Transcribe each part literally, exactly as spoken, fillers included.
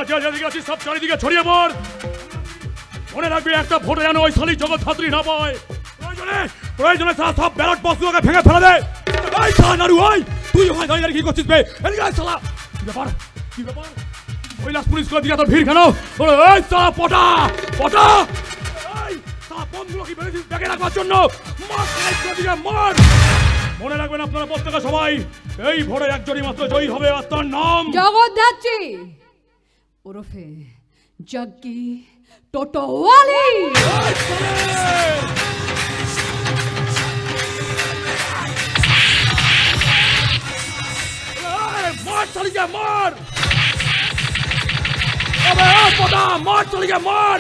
যে যেদিকে আছিস সব চারিদিকে ছড়িয়ে পড়। মনে রাখবি একটা ভোটে যেন ওই শালী জগদ্ধাত্রী না পায়। প্রয়োজনে প্রয়োজনে সব ব্যালট বক্সগুলোকে ভেঙে ফেলে দে। এই শালা নাড়ু ভাই, তুই ওখানে দাঁড়িয়ে কি করছিস বে? এদিকে আয় শালা। কি ব্যাপার কি ব্যাপার কৈলাস পুলিশ করে দিকে তো ভিড় কেন? এই শালা পটা পটা, এই শালা বন্ধুগুলো কি বেরিয়েছিস ব্যাগে রাখবার জন্য? মার দিকে মার। মনে রাখবেন আপনারা প্রত্যেকে সবাই, এই ভোটে একজনই মাত্র জয়ী হবে, আর তার নাম জগদ্ধাত্রী ওরফে জগ্গি টোটোওয়ালি। মার চালিয়ে মার, মার চালিয়ে মার।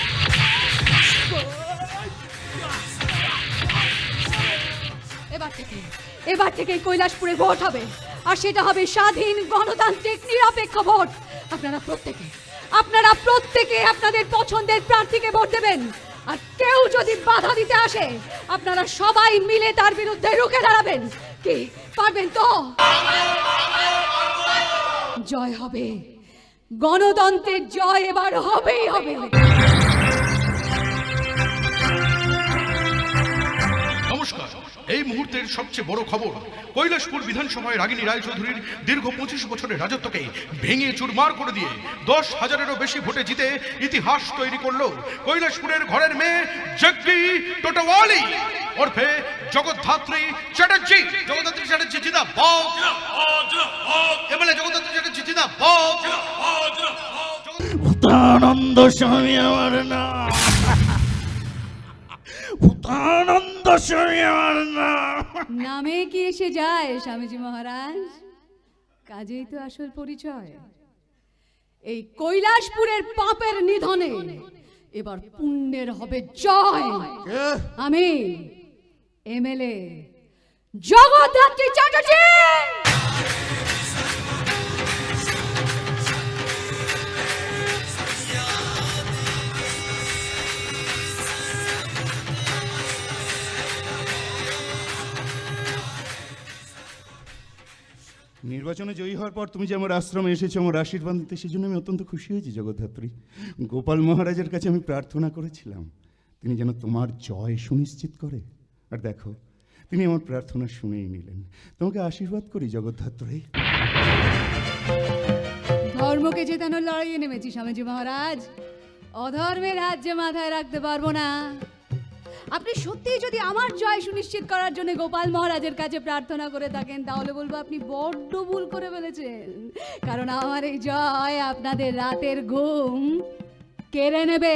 এবার থেকে এবার থেকে কৈলাসপুরে ভোট হবে, আর সেটা হবে স্বাধীন গণতান্ত্রিক নিরপেক্ষ ভোট। আপনারা প্রত্যেকে আপনারা প্রত্যেকে আপনাদের পছন্দের প্রার্থীকে ভোট দেবেন, আর কেউ যদি বাধা দিতে আসে আপনারা সবাই মিলে তার বিরুদ্ধে রুখে দাঁড়াবেন। কি পারবেন তো? জয় হবে, গণতন্ত্রের জয় এবার হবেই হবে। নমস্কার। এই মুহূর্তের সবচেয়ে বড় খবর, কৈলাসপুর বিধানসভায় রাগিনী রায়চৌধুরীর দীর্ঘ পঁচিশ বছরের রাজত্বকে ভেঙে চুরমার করে দিয়ে দশ হাজারেরও বেশি ভোটে জিতে ইতিহাস তৈরি করল কৈলাসপুরের ঘরের মেয়ে জগ্গি টোটোওয়ালি ওরফে জগদ্ধাত্রী চ্যাটার্জি। জগদ্ধাত্রী চ্যাটার্জি জিন্দাবাদ। এমএলএ জগদ্ধাত্রী চ্যাটার্জি জিন্দাবাদ। ভূতানন্দ স্বামী আমার না, ভূতানন্দ স্বামী আমার না। নামে কি এসে যায় স্বামীজি মহারাজ, কাজেই তো আসল পরিচয়। এই কৈলাসপুরের পাপের নিধনে এবার পুণ্যের হবে জয়। আমি এমএলএ জগদ্ধাত্রী চ্যাটার্জি। নির্বাচনে জয়ী হওয়ার পর তুমি যে আমার আশ্রমে এসেছো আমার আশীর্বাদ দিতে, সেই জন্য আমি অত্যন্ত খুশি হয়েছি জগদ্ধাত্রী। গোপাল মহারাজের কাছে আমি প্রার্থনা করেছিলাম তিনি যেন তোমার জয় সুনিশ্চিত করে, আর দেখো তিনি আমার প্রার্থনা শুনেই নিলেন। তোমাকে আশীর্বাদ করি জগদ্ধাত্রী। ধর্মকে জেতানোর লড়াইয়ে নেমেছি স্বামীজি মহারাজ, অধর্মের রাজ্যে মাথায় রাখতে পারবো না। আপনি সত্যিই যদি আমার জয় সুনিশ্চিত করার জন্য গোপাল মহারাজের কাছে প্রার্থনা করে থাকেন, তাহলে বলবো আপনি বড্ড ভুল করে ফেলেছেন। কারণ আমার এই জয় আপনাদের রাতের ঘুম কেড়ে নেবে।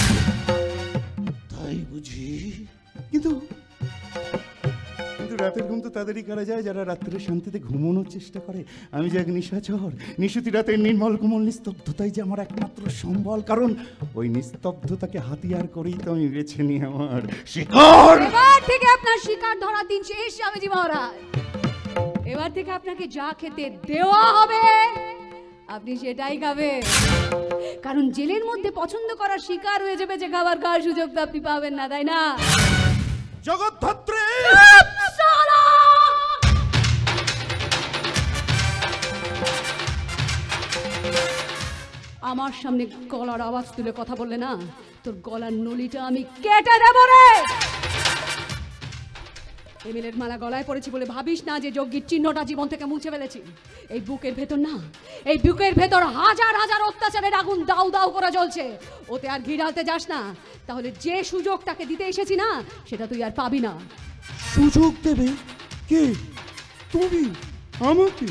তাই বুঝি? কিন্তু কিন্তু রাতের ঘুম তো তাদেরই করা যায় যারা রাত্রে শান্তিতে ঘুমানোর চেষ্টা করে। আমি যে এক নিশাচর, নিশুতি রাতের নির্মল কোমল নিস্তব্ধতাই যে আমার একমাত্র সম্বল, কারণ ওই নিস্তব্ধতাকে হাতিয়ার করেই তো আমি বেছে নিই আমার শিকার। এবার থেকে আপনার শিকার ধরার দিন শেষ স্বামীজি মহারাজ। এবার থেকে আপনাকে যা খেতে দেওয়া হবে আপনি সেটাই খাবেন, কারণ জেলের মধ্যে পছন্দ করার শিকার হয়ে যাবে যে খাবার খাওয়ার সুযোগ তো আপনি পাবেন না, তাই না? জগদ্ধাত্রী আমার সামনে গলার আওয়াজ তুলে কথা বললে না, তোর গলার নলিটা আমি কেটে দেব রে। এমএলএর মালা গলায় পড়েছি বলে ভাবিস না যে যজ্ঞের চিহ্নটা জীবন থেকে মুছে ফেলেছি। এই বুকের ভেতর না, এই বুকের ভেতর হাজার হাজার অত্যাচারের আগুন দাউ দাউ করে জ্বলছে। ওতে আর ঘি ঢালতে যাস না, তাহলে যে সুযোগটাকে দিতে এসেছি না সেটা তুই আর পাবি না। সুযোগ দেবে কে? তুমি আমাকে?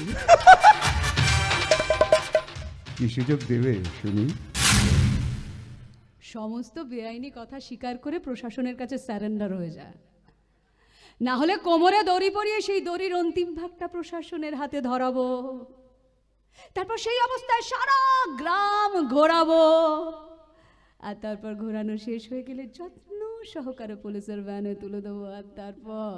কি সুযোগ দেবে শুনি? সমস্ত বেআইনি কথা স্বীকার করে প্রশাসনের কাছে স্যারেন্ডার হয়ে যায়, না হলে কোমরে দড়ি পরিয়ে সেই দড়ির অন্তিম ভাগটা প্রশাসনের হাতে ধরাবো। তারপর সেই অবস্থায় সারা গ্রাম ঘোরাবো, আর তারপর ঘোরানো শেষ হয়ে গেলে যত্ন সহকারে পুলিশের ভ্যানে তুলে দেবো। আর তারপর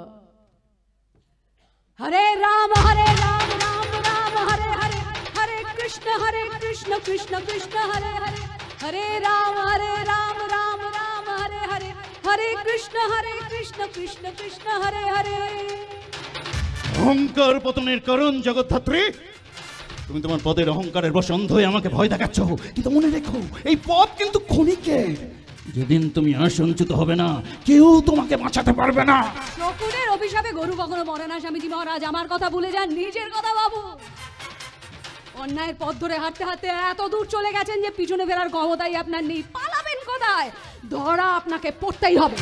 হরে রাম হরে রাম রাম রাম হরে হরে, হরে কৃষ্ণ হরে কৃষ্ণ কৃষ্ণ কৃষ্ণ হরে হরে, হরে রাম হরে রাম রাম রাম হরে হরে, হরে কৃষ্ণ হরে কৃষ্ণ কৃষ্ণ কৃষ্ণ হরে হরে। অহংকার পতনের কারণ জগদ্ধাত্রী, তুমি তোমার পদের অহংকারের বশে অন্ধ হয়ে আমাকে ভয় দেখাচ্ছ, কিন্তু মনে রেখো এই পদ কিন্তু ক্ষণিকের। যেদিন তুমি আসঞ্চিত হবে না, কেউ তোমাকে বাঁচাতে পারবে না। শকুনের অভিশাপে গরু কখনো মরে না স্বামীজি মহারাজ, আমার কথা ভুলে যান, নিজের কথা বাবু। অন্যায়ের পথ ধরে হাঁটতে হাঁটতে এত দূর চলে গেছেন যে পিছনে ফেরার ক্ষমতাই আপনার নেই। পালাবেন কোথায়? ধরা আপনাকে পড়তেই হবে।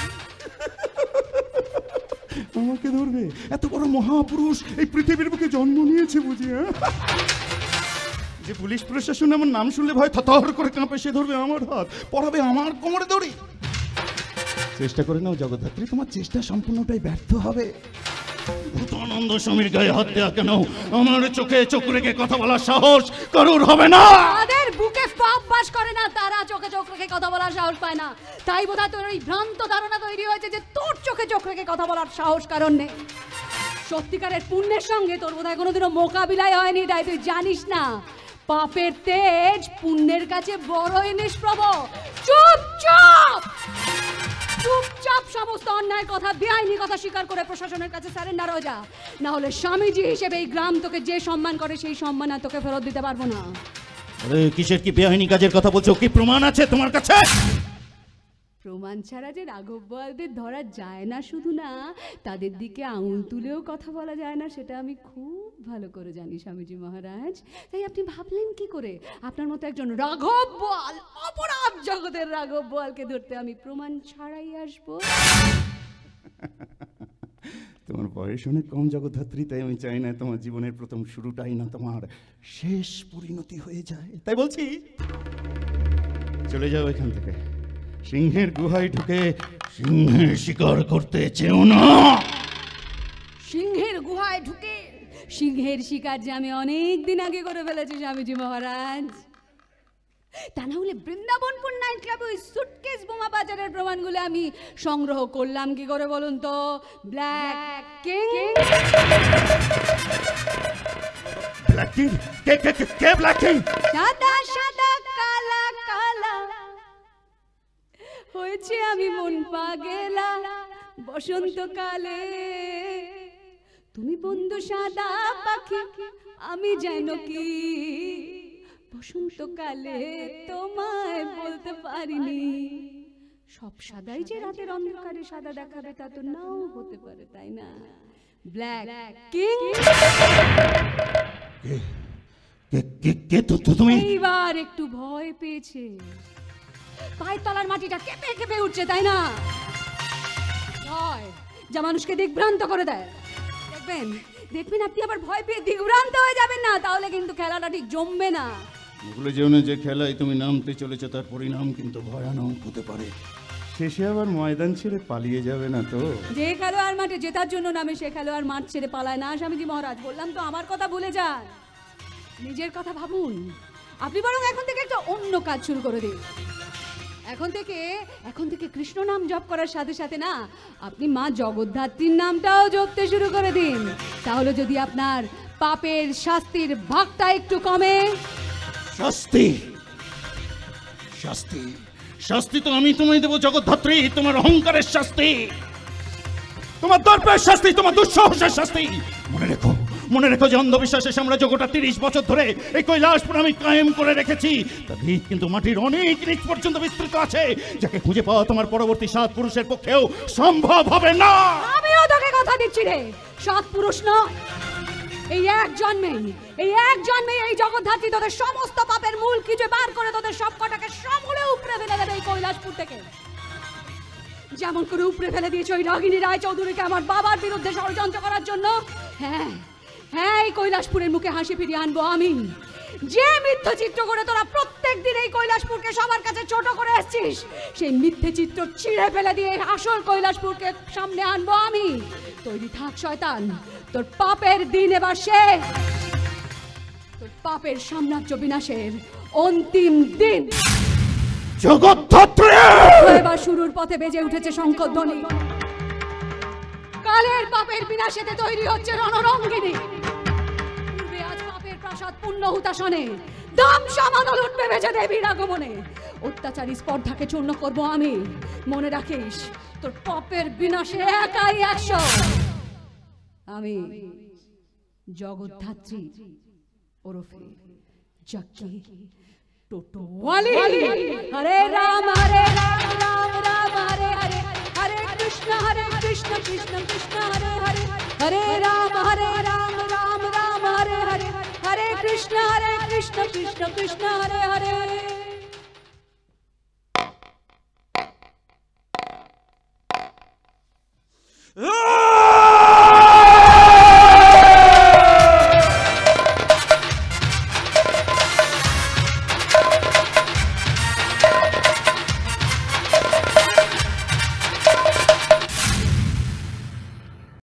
আমাকে ধরবে? এত বড় মহাপুরুষ এই পৃথিবীর বুকে জন্ম নিয়েছে বুঝি? যে পুলিশ প্রশাসন আমার নাম শুনলে ভয় থরথর করে কাঁপে, সে ধরবে আমার হাত, পড়াবে আমার কোমরে দড়ি। চেষ্টা করে নাও জগদ্ধাত্রী, তোমার চেষ্টা সম্পূর্ণটাই ব্যর্থ হবে। ভূতানন্দ স্বামীর গায়ে হাত দেওয়া কেন? আমার চোখে চোখ রেখে কথা বলার সাহস কারোর হবে না। তাদের বুকে পাপ বাস করে না, তারা চোখে চোখ রেখে কথা বলার সাহস পায় না। তাই বোধহয় তোর এই ভ্রান্ত ধারণা তৈরি হয়েছে যে তোর চোখে চোখ রেখে কথা বলার সাহস কারণ নেই। সত্যিকারের পুণ্যের সঙ্গে তোর বোধহয় কোনোদিনও মোকাবিলায় হয়নি, তাই তুই জানিস না পাপের তেজ পুণ্যের কাছে বড়ই নিষ্প্রভ। চুপচাপ চুপচাপ সমস্ত অন্যায় কথা, বেআইনি কথা স্বীকার করে প্রশাসনের কাছে সারেন্ডার হয়ে যা, না হলে স্বামীজি হিসেবে এই গ্রাম তোকে যে সম্মান করে সেই সম্মান আর তোকে ফেরত দিতে পারবো না। আরে কিসের কি বেআইনি কাজের কথা বলছো? কি প্রমাণ আছে তোমার কাছে? প্রমাণ ছাড়া যে রাঘব বোয়ালদের ধরা যায় না, শুধু না তাদের দিকে আঙুল তুলেও কথা বলা যায় না, সেটা আমি খুব ভালো করে জানি স্বামীজি মহারাজ। তাই আপনি ভাবলেন কি করে আপনার মতো একজন রাঘব বোয়াল, অপরাধ জগতের রাঘব বোয়ালকে ধরতে আমি প্রমাণ ছাড়াই আসবো? তোমার বয়স অনেক কম জগদ্ধাত্রী, তাই আমি চাই না তোমার জীবনের প্রথম শুরুটাই না তোমার শেষ পরিণতি হয়ে যায়। তাই বলছি চলে যাও এখান থেকে, সিংহের গুহায় ঢুকে সিংহের শিকার করতে চেও না। সিংহের গুহায় ঢুকে সিংহের শিকার যে আমি অনেক দিন আগে করে ফেলেছি স্বামীজি মহারাজ। তা না হলে বৃন্দাবনপুর নাইট ক্লাবে ওই সুটকেস বোমা বাজারের প্রমাণগুলো আমি সংগ্রহ করলাম কি করে বলুন তো? Black king black king? কে কে কে- কে ব্ল্যাক কিং? সাদা সাদা কালা কালা হয়েছে আমি মন পাগেলা বসন্তকালে। তুমি বন্ধু সাদা পাখি, আমি যেন কি বসন্তকালে তোমায় বলতে পারিনি। সব সাদাই যে রাতের অন্ধকারে সাদা দেখাবে তা তো নাও হতে পারে, তাই না? ব্ল্যাক কিং কে- কে- কে তো তো তুমি? এইবার একটু ভয় পেয়েছে, পায়ের তলার মাটিটা কেঁপে কেঁপে উঠছে, তাই না? ভয় যা মানুষকে দিগ্ভ্রান্ত করে দেয়। দেখবেন দেখবেন আপনি আবার ভয় পেয়ে দিগ্ভ্রান্ত হয়ে যাবেন না, তাহলে কিন্তু খেলাটা ঠিক জমবে না। ভুলে যেও না যে খেলায় তুমি নামতে চলেছো তার পরিণাম কিন্তু ভয়ানক হতে পারে। শেষে আবার ময়দান ছেড়ে পালিয়ে যাবে না তো? যে খেলোয়াড় মাঠে জেতার জন্য নামে সে খেলোয়াড় মাঠ ছেড়ে পালায় না স্বামীজি মহারাজ। বললাম তো আমার কথা ভুলে যান, নিজের কথা ভাবুন। আপনি বরং এখন থেকে একটা অন্য কাজ শুরু করে দিন। এখন থেকে এখন থেকে কৃষ্ণ নাম জপ করার সাথে সাথে না আপনি মা জগদ্ধাত্রীর নামটাও জপতে শুরু করে দিন। তাহলে যদি আপনার পাপের শাস্তির ভাগটা একটু কমে। শাস্তি শাস্তি শাস্তি তো আমি তোমায় দেবো জগদ্ধাত্রী, তোমার অহংকারের শাস্তি, তোমার দর্পের শাস্তি, তোমার দুঃসাহসের শাস্তি। মনে রেখো মনে রেখো যে অন্ধবিশ্বাসের সাম্রাজ্য গোটা তিরিশ বছর ধরে এই কৈলাসপুর আমি কায়েম করে রেখেছি। তার ভিত কিন্তু মাটির অনেক নিচ পর্যন্ত বিস্তৃত আছে, যাকে খুঁজে পাওয়া তোমার পরবর্তী সাত পুরুষের পক্ষেও সম্ভব হবে না। আমিও তোকে কথা দিচ্ছি রে, সাত পুরুষ নয়, এই এক জন্মে এই এক জন্মে এই জগদ্ধাত্রী তোদের সমস্ত পাপের মূল খুঁজে বার করে তোদের সব কটাকে সমূলে উপড়ে ফেলে দেবে এই কৈলাসপুর থেকে। যেমন করে উপড়ে ফেলে দিয়েছে ওই রাগিনী রায় চৌধুরীকে আমার বাবার বিরুদ্ধে ষড়যন্ত্র করার জন্য। হ্যাঁ হ্যাঁ এই কৈলাসপুরের মুখে হাসি ফিরিয়ে আনবো আমি। যে মিথ্যা চিত্র করে তোরা প্রত্যেক দিন এই কৈলাসপুরকে সবার কাছে ছোট করে আসছিস, সেই মিথ্যে চিত্র ছিঁড়ে ফেলে দিয়ে আসল কৈলাসপুরকে সামনে আনবো আমি। তৈরি থাক শয়তান, তোর পাপের দিন এবার শেষ, তোর পাপের সাম্রাজ্য বিনাশের অন্তিম দিন। জগদ্ধাত্রী এবার শুরুর পথে বেজে উঠেছে শঙ্খধ্বনি। কালের পাপের বিনাশেতে তৈরি হচ্ছে রণরঙ্গিনী। পূর্বে আজ পাপের প্রাসাদ পূর্ণ হুতাসনে দাম সামানো লুটবে বেজে দেবীর আগমনে। অত্যাচারী স্পর্ধাকে চূর্ণ করব আমি। মনে রাখিস তোর পাপের বিনাশে একাই একশো। আমি জগদ্ধাত্রী ওরফে জাক্কি টোটোওয়ালি। হরে রাম হরে রাম রাম রাম হরে হরে, হরে কৃষ্ণ হরে কৃষ্ণ কৃষ্ণ কৃষ্ণ হরে হরে, হরে রাম হরে রাম রাম রাম হরে হরে, হরে কৃষ্ণ হরে কৃষ্ণ কৃষ্ণ কৃষ্ণ হরে হরে।